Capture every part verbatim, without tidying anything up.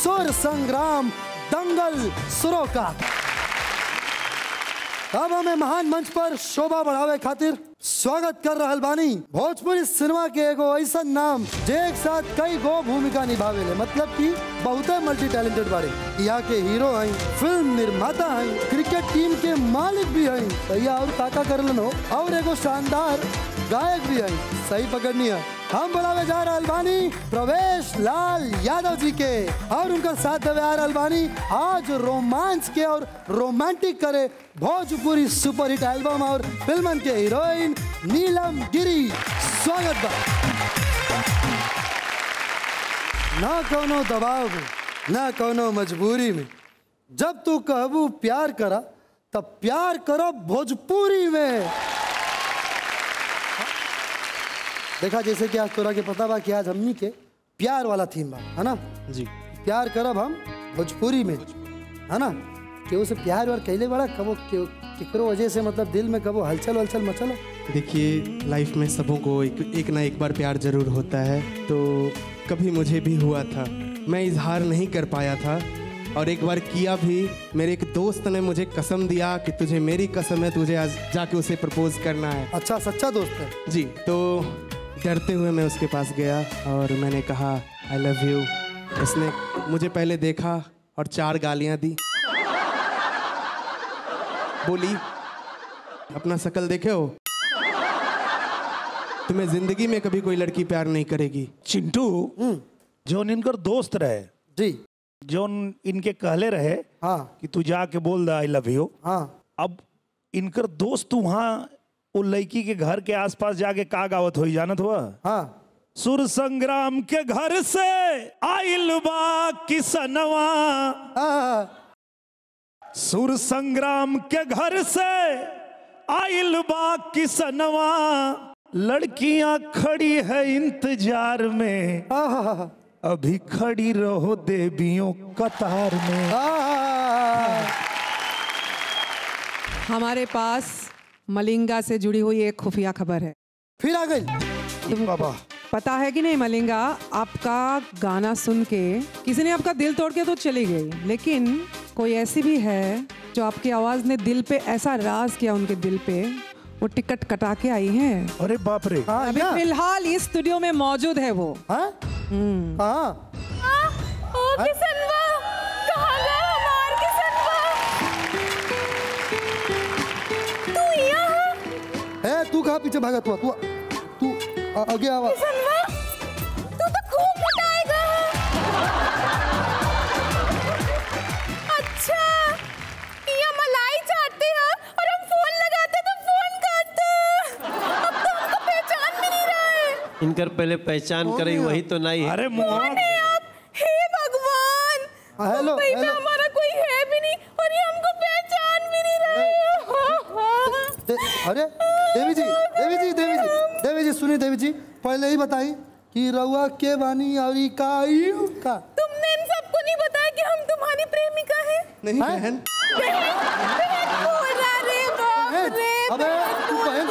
सुर संग्राम दंगल सुरों का। अब हमें महान मंच पर शोभा बढ़ावे खातिर स्वागत कर रहल बानी भोजपुरी सिनेमा के एगो ऐसा नाम जे एक साथ कई गो भूमिका निभावे ले, मतलब कि बहुत मल्टी टैलेंटेड बारे। यहाँ के हीरो हैं, फिल्म निर्माता हैं, क्रिकेट टीम के मालिक भी हैं, भैया और काका करलन हो, और एगो शानदार गायक भी हैं। सही पकड़नी है। हम बुलावे जा रहे अलबानी प्रवेश लाल यादव जी के, और उनका साथ देवे आ रहे अलबानी आज रोमांस के और रोमांटिक करे भोजपुरी सुपरहिट एल्बम और फिल्मन के हीरोइन नीलम गिरी। स्वागत बा। ना कोनो दबाव में, ना कोनो मजबूरी में, जब तू कहबू प्यार करा तब प्यार करो भोजपुरी में। देखा जैसे कि आज तोरा के पता बा कि आज हमनी के प्यार वाला थीम बा, है ना जी। प्यार करब हम भोजपुरी में, है ना। केहू से प्यार वार कैले बड़ा कबो केकरो वजह से, मतलब दिल में कबो हलचल वलचल मचलो। देखिए लाइफ में सबों को एक, एक ना एक बार प्यार जरूर होता है, तो कभी मुझे भी हुआ था। मैं इजहार नहीं कर पाया था और एक बार किया भी। मेरे एक दोस्त ने मुझे कसम दिया कि तुझे मेरी कसम है, तुझे आज जाके उसे प्रपोज करना है। अच्छा, सच्चा दोस्त है जी। तो डरते हुए मैं उसके पास गया और मैंने कहा आई लव यू। उसने मुझे पहले देखा और चार गालियां दी। बोली अपना शकल देखे हो, तुम्हें जिंदगी में कभी कोई लड़की प्यार नहीं करेगी। चिंटू जो इनकर दोस्त रहे जी, जो इनके कहले रहे हाँ कि तू जाके बोल दा आई लव यू। हाँ, अब इनकर दोस्त वहाँ वो लड़की के घर के आसपास जाके का गावत हो जानत हुआ। हाँ, सुर संग्राम के घर से आइल बा किसनवा, सुर संग्राम के घर से आइल बा किसनवा, लड़कियां खड़ी है इंतजार में, अभी खड़ी रहो देवियों कतार में। हमारे पास मलिंगा से जुड़ी हुई एक खुफिया खबर है। फिर आ गई बाबा। पता है कि नहीं मलिंगा, आपका गाना सुन के किसी ने आपका दिल तोड़ के तो चली गई, लेकिन कोई ऐसी भी है जो आपकी आवाज ने दिल पे ऐसा राज किया, उनके दिल पे वो टिकट कटा के आई है। अरे बाप रे। अभी फिलहाल इस स्टूडियो में मौजूद है वो। हाँ? हाँ? ओ किसनवा, कहाँ गया हमार किसनवा? तू यहाँ? है, तू कहाँ पीछे भागा? तू तू तू आगे आवा। किसनवा, तू तो खूब मोटाएगा। अच्छा, ये मलाई चाहती है और हम फोन लगाते तो फोन काटता। अब तो हमको पहचान भी नहीं रहा है। इनकर पहले पहचान करे वही तो नहीं है। अरे मुआ हे भगवान, हेलो भाई में हमारा कोई है भी नहीं और ये हमको पहचान भी नहीं रहा है। अरे देवी जी, देवी जी, देवी जी, देवी जी सुनिए। देवी जी पहले ही बताई कि रउआ के बानी और का का तुमने इन सबको नहीं बताया कि हम तुम्हारी प्रेमिका हैं? नहीं बहन। अबे तू बहन।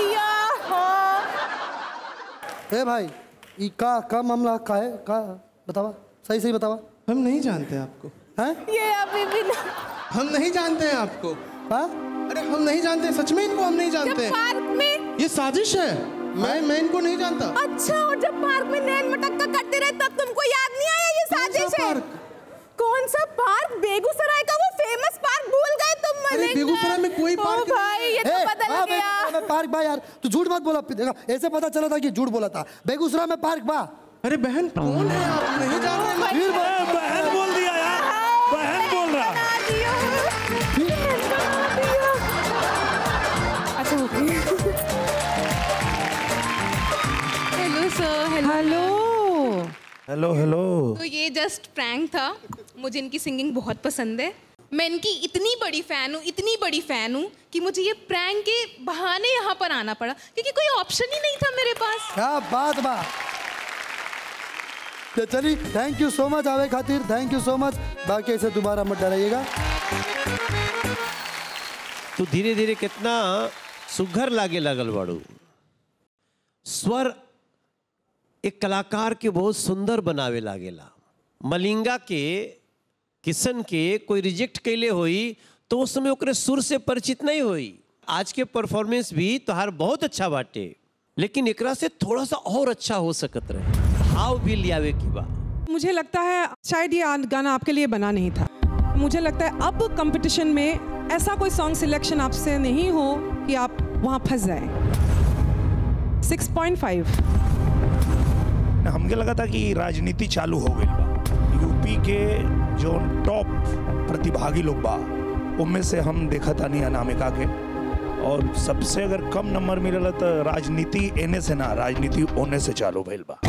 ए भाई ई का का मामला का है? का बतावा, सही सही बतावा। हम नहीं जानते आपको। हैं? ये अभी भी ना। हम नहीं जानते हैं आपको। हाँ? अरे हम नहीं जानते, सच में इनको हम नहीं जानते। जब पार्क में ये साजिश है। मैं मैं इनको नहीं जानता। अच्छा, और जब पार्क में नैन मटक्का करते रहे तब तुमको याद नहीं आया ये साजिश है? कौन सा पार्क? बेगूसराय का वो फेमस पार्क भूल गए तुम? अरे बेगूसराय में कोई पार्क ओ भाई ये तो बदल गया। पार्क बा यार, तू झूठ मत बोला। देखा ऐसे पता चला था कि झूठ बोला था। बेगूसराय में पार्क बा। अरे बहन कौन है आप? नहीं जान रहे? फिर बहन बोल दिया यार, बहन बोल रहा। अच्छा hello sir. Hello hello hello. तो ये जस्ट प्रैंक था। मुझे इनकी सिंगिंग बहुत पसंद है। मैं इनकी इतनी बड़ी फैन हूँ, इतनी बड़ी फैन हूँ कि मुझे ये प्रैंक के बहाने यहाँ पर आना पड़ा क्योंकि कोई ऑप्शन ही नहीं था मेरे पास। क्या बात बा। तो चलिए, थैंक यू सो मच आवे खातिर, थैंक यू सो मच। बाकी ऐसे दोबारा मत डराइएगा। तो धीरे धीरे कितना सुघर लागे लगल बाड़ू। स्वर एक कलाकार के बहुत सुंदर बनावे लागेला। मलिंगा के किशन के कोई रिजेक्ट कैले हुई तो उस समय ओकरे सुर से परिचित नहीं हुई। आज के परफॉर्मेंस भी तोहार बहुत अच्छा बाटे, लेकिन एकरा से थोड़ा सा और अच्छा हो सकत रहे, भाव भी लियावे की बा। मुझे लगता है शायद ये गाना आपके लिए बना नहीं था। मुझे लगता है अब कंपटीशन में ऐसा कोई सॉन्ग सिलेक्शन आपसे नहीं हो कि आप वहाँ फंस जाए। Six point five. हमके लगा था कि राजनीति चालू हो गई बा। यूपी के जो टॉप प्रतिभागी लोग बा उनमें से हम देखा था नहीं अनामिका के, और सबसे अगर कम नंबर मिलल तो राजनीति एने से ना, राजनीति ओने से चालू भइल बा।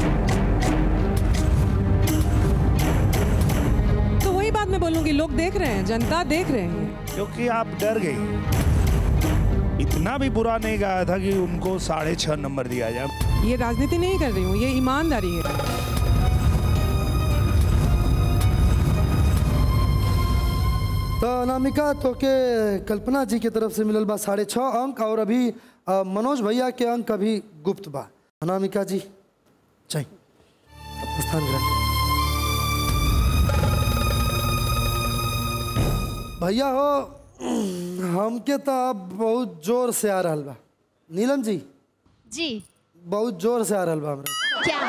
तो वही बात मैं बोलूंगी, लोग देख रहे हैं, जनता देख रहे हैं। क्योंकि आप डर गई। इतना भी बुरा नहीं गाया था कि उनको साढ़े छह नंबर दिया जाए। ये राजनीति नहीं कर रही हूँ, ये ईमानदारी है। तो अनामिका तो के कल्पना जी की तरफ से मिलल बा साढ़े छः अंक, और अभी अ, मनोज भैया के अंक अभी गुप्त बा। अनामिका जी चाहिए स्थान ग्रहण करें। भैया हो, हमके तो अब बहुत जोर से आ रहा बा। नीलम जी जी बहुत जोर से आ रहा बा हमरा। क्या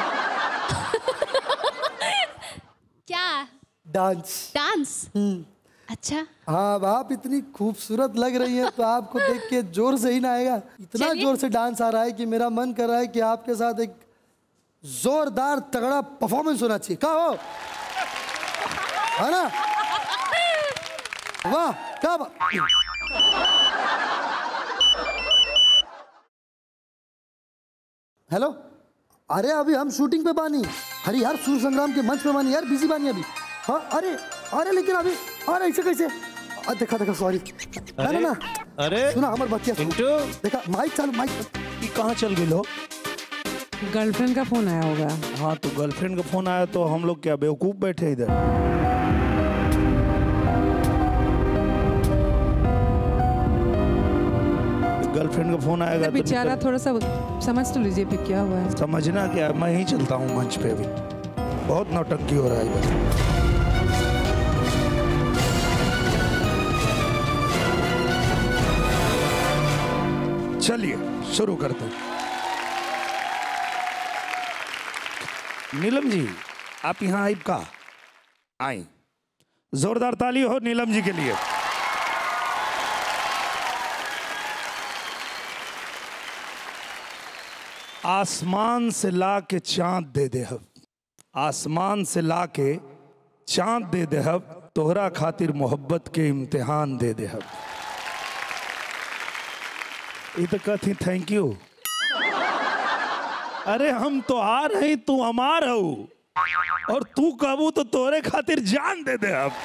क्या डांस डांस? अच्छा, हाँ, अब आप इतनी खूबसूरत लग रही हैं तो आपको देख के जोर से ही ना आएगा। इतना चलिए। जोर से डांस आ रहा है कि मेरा मन कर रहा है कि आपके साथ एक जोरदार तगड़ा परफॉर्मेंस होना चाहिए। क्या हो, है ना? वाह, क्या बात। हेलो, अरे अभी हम शूटिंग पे बानी, हरिहर सूर्य संग्राम के मंच पे बानी यार, बिजी बानी अभी। हाँ, अरे अरे लेकिन अभी, अरे ऐसे कैसे? आ, देखा देखा सॉरी ना ना ना अरे सुना हमारे बच्चिया, पिंटू, देखा माइक चालू, माइक। ये कहाँ चल गए लोग? गर्लफ्रेंड का फोन आया होगा। हाँ, तो गर्लफ्रेंड का फोन आया तो हम लोग क्या बेवकूफ बैठे इधर? गर्लफ्रेंड का फोन आएगा तो बेचारा थोड़ा सा समझ तो लीजिए फिर क्या हुआ है। समझना क्या, मैं ही चलता हूँ मंच पे। अभी बहुत नौटंकी हो रहा है इधर। चलिए शुरू करते हैं। नीलम जी, आप यहाँ आई का आई, जोरदार ताली हो नीलम जी के लिए। आसमान से ला के चांद दे दे हब, आसमान से ला के चांद दे दे हब, तोहरा खातिर मोहब्बत के इम्तिहान दे दे हब। ये तो कहती थैंक यू। अरे हम तो आ रही, तू हमार हो, और तू कहबू तो तोरे खातिर जान दे दे अब।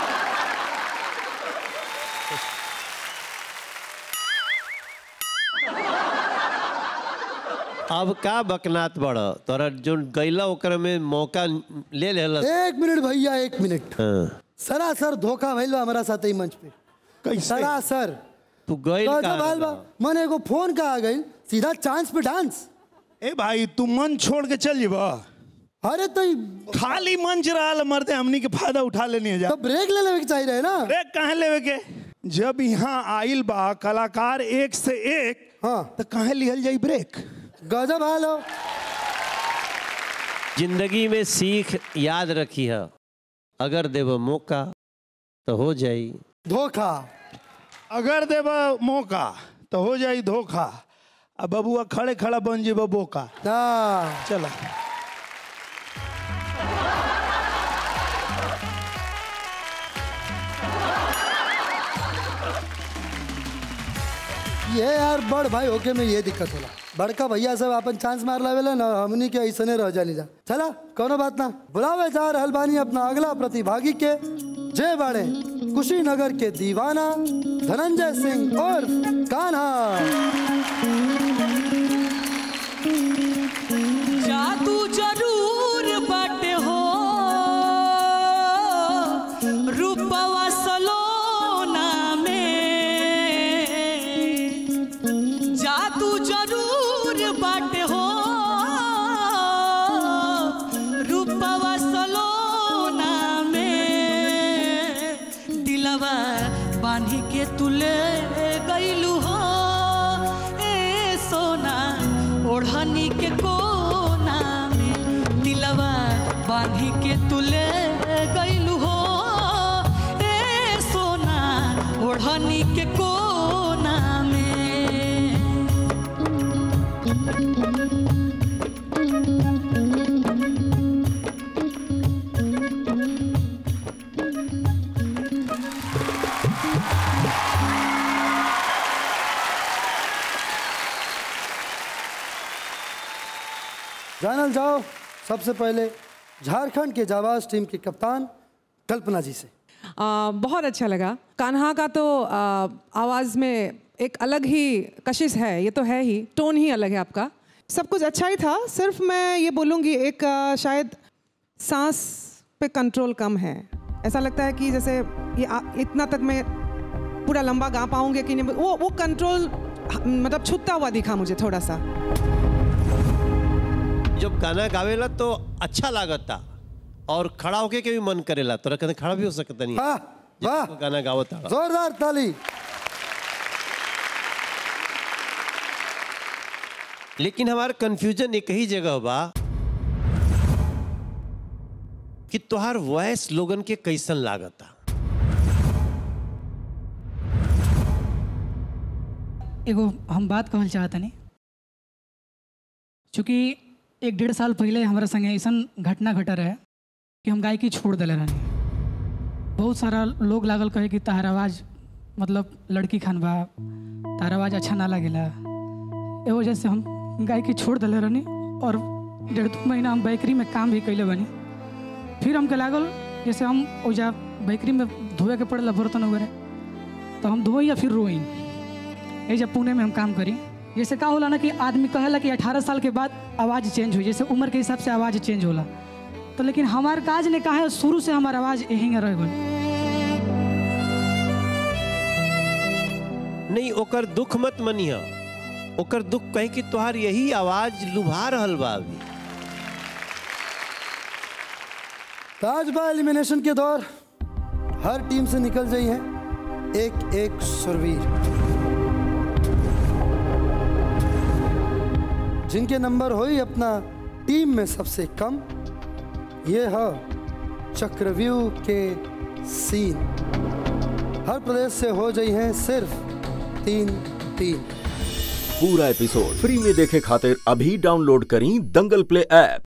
अब का बकनात बड़ तोरा जो गैला ओकर में मौका ले ले। एक मिनट भैया, एक मिनट। हाँ। सरासर धोखा भइल बा हमारा साथ ही मंच पे। कैसे? सरासर तू गैल तो का भइल बा, मने एगो फोन का आ गई, सीधा चांस पे डांस। ए भाई, तू मन छोड़ के चल जीबा। अरे तो खाली मंच रहा मरते, हमनी के फायदा उठा लेनी है जा। तो ब्रेक ले लेवे के चाहिए रहे ना। ब्रेक कहाँ लेवे के? जब यहाँ आइल बा कलाकार एक से एक, हाँ तो कहाँ लिहल जाई ब्रेक? गजब हाल हो। जिंदगी में सीख याद रखी है, अगर देव मौका तो हो जाई धोखा। अगर देव मौका तो हो जाई धोखा। अब बबुआ खड़े खड़ा बन जी बोका। हाँ चला। ये यार बड़ भाई होके में ये दिक्कत होला, बड़का भैया सब अपन चांस मार लावेला ना, हमनी के ऐसने रह जानी जा। चला कोनो बात ना, बुलावे जा रहल बानी अपना अगला प्रतिभागी के, जय बाड़े कुशीनगर के दीवाना धनंजय सिंह और कान्हा। जादू जरूर बाटे हो रूपवा सलोना में, जादू जरूर बाटे हो रूपवा सलोना में, बांधी के तुले गईलू हो ए सोना ओढ़नी के कोना में दिलवा बांधी के तुले गईलू हो ए सोना ओढ़नी के कोना में। जानल जाओ सबसे पहले झारखंड के जाबाज टीम की कप्तान कल्पना जी से। आ, बहुत अच्छा लगा। कान्हा का तो आ, आवाज़ में एक अलग ही कशिश है, ये तो है ही, टोन ही अलग है आपका। सब कुछ अच्छा ही था, सिर्फ मैं ये बोलूँगी एक आ, शायद सांस पे कंट्रोल कम है। ऐसा लगता है कि जैसे ये आ, इतना तक मैं पूरा लंबा गा पाऊँगी कि नहीं, वो वो कंट्रोल मतलब छूटता हुआ दिखा मुझे थोड़ा सा। जब गाना गावेला तो अच्छा लागता और खड़ा होके के भी मन करेला, तो कहते खड़ा भी हो सकता नहीं। वाह वाह, गाना गावता जोरदार ताली। लेकिन हमारा कंफ्यूजन एक ही जगह बा कि तोहार वॉइस लोगन के कैसन लागता। एगो हम बात कहल चाहता नहीं, चूँकि एक डेढ़ साल पहले हमारे संगे ऐसा घटना घटा रहे कि हम गायकी छोड़ दिले रहनी। बहुत सारा लोग लागल कहे कि तहार आवाज़ मतलब लड़की खान बा, तार आवाज़ अच्छा ना लगेला, ए वजह से हम गायकी छोड़ दिले रहनी और डेढ़ दो महीना हम बेकरी में काम भी कैले बनी। फिर हमके लागल जैसे हम ओजा बेकरी में धोए के पड़ेला बर्तन वगैरह, तो हम धोई या फिर रोई। ये जब पुणे में हम काम करी, जैसे का होला ना कि आदमी कहेला कि अठारह साल के बाद आवाज़ चेंज हुई, जैसे उम्र के हिसाब से आवाज़ चेंज होला, तो लेकिन हमारे काज ने कहा है शुरू से हमारा आवाज़ यहीं रह गई। नहीं, ओकर दुख मत मनिया, ओकर दुख कहे कि तोहार यही आवाज लुभा रहल बा अभी। ताजबा एलिमिनेशन के दौर हर टीम से निकल गई है एक एक सुरवीर, जिनके नंबर हुई अपना टीम में सबसे कम। ये है चक्रव्यूह के सीन। हर प्रदेश से हो गई हैं सिर्फ तीन टीम। पूरा एपिसोड फ्री में देखे खातिर अभी डाउनलोड करी दंगल प्ले ऐप।